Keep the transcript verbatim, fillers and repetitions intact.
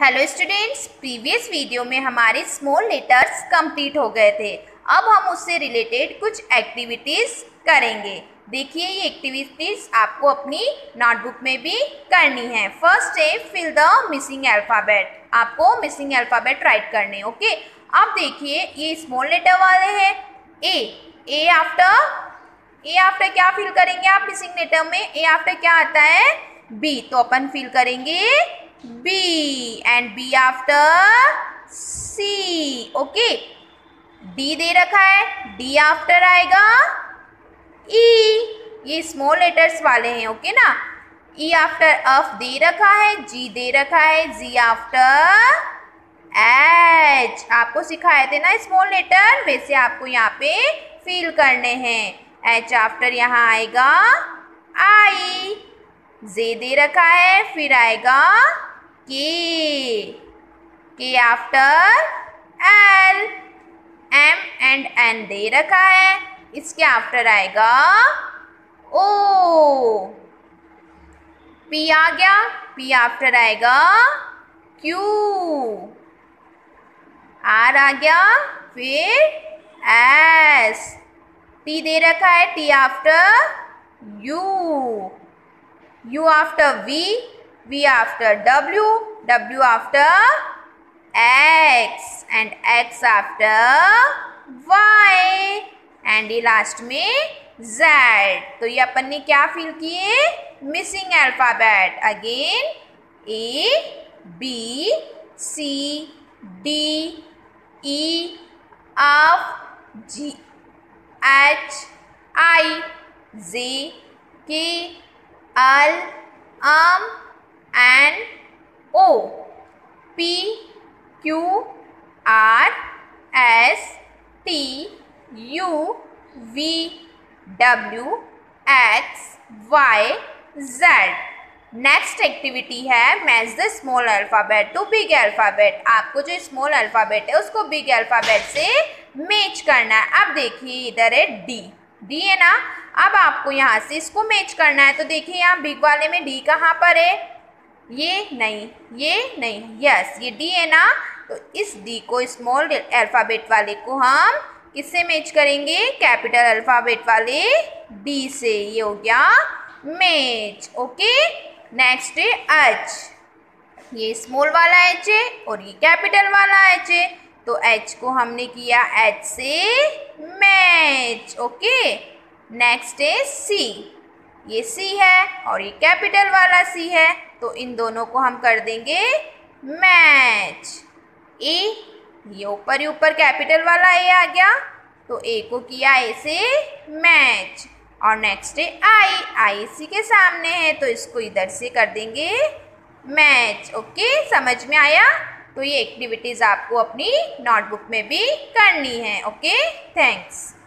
Hello students, previous video में हमारे small letters complete हो गए थे। अब हम उससे रिलेटेड कुछ एक्टिविटीज़ करेंगे। देखिए, ये एक्टिविटीज़ आपको अपनी नोटबुक में भी करनी है। फर्स्ट है फिल द मिसिंग अल्फ़ाबेट। आपको मिसिंग अल्फ़ाबेट राइट करने। ओके, अब देखिए ये स्मॉल लेटर वाले हैं। A A after A after क्या फिल करेंगे आप मिसिंग लेटर में? ए आफ्टर क्या आता है? बी। तो अपन फिल करेंगे B and B after C. Okay, D दे रखा है, D आफ्टर आएगा E. ये स्मॉल लेटर्स वाले हैं। ओके ना। E आफ्टर F दे रखा है, G दे रखा है, G आफ्टर H। आपको सिखाए थे ना स्मॉल लेटर, वैसे आपको यहाँ पे फिल करने हैं। H आफ्टर यहाँ आएगा I. Z दे रखा है, फिर आएगा K, K after L, M and N दे रखा है, इसके आफ्टर आएगा O, P आ गया, P आफ्टर आएगा Q, R आ गया, फिर S, T दे रखा है, T after U, U after V, V after W, W after X and X after Y and ये लास्ट में Z। तो ये अपन ने क्या फिल किए? Missing alphabet. Again A, B, C, D, E, F, G, H, I, Z, K, L, M, N, O, P, Q, R, S, T, U, V, W, X, Y, Z। Next activity है match the small alphabet to big alphabet. आपको जो small alphabet है उसको big alphabet से match करना है। अब देखिए इधर है डी, डी है ना। अब आपको यहाँ से इसको मैच करना है। तो देखिए यहाँ बिग वाले में डी कहाँ पर है? ये नहीं, ये नहीं, यस ये डी है ना। तो इस डी को स्मॉल अल्फ़ाबेट वाले को हम किससे मैच करेंगे? कैपिटल अल्फ़ाबेट वाले डी से। ये हो गया मैच। ओके, नेक्स्ट है एच। ये स्मॉल वाला एच है और ये कैपिटल वाला एच है। तो एच को हमने किया एच से मैच। ओके, नेक्स्ट है सी। ये सी है और ये कैपिटल वाला सी है, तो इन दोनों को हम कर देंगे मैच। ए, ये ऊपर ही ऊपर कैपिटल वाला ए आ गया, तो ए को किया ए से मैच। और नेक्स्ट है आई, आई इसी के सामने है, तो इसको इधर से कर देंगे मैच। ओके, समझ में आया? तो ये एक्टिविटीज़ आपको अपनी नोटबुक में भी करनी है। Okay, thanks.